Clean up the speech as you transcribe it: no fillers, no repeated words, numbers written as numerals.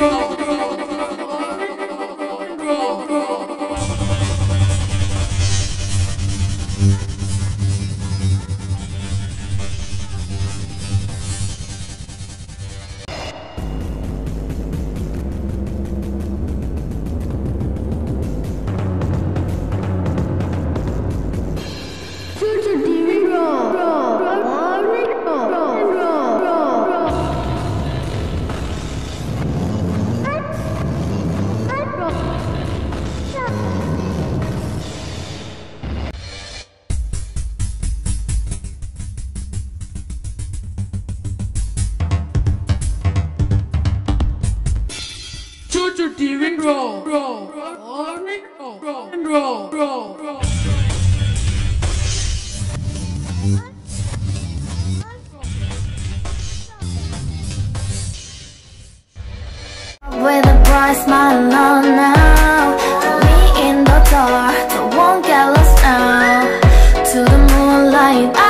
Chu Chu Tv roll. With a bright smile on now, me in the dark, I won't get lost now. To the moonlight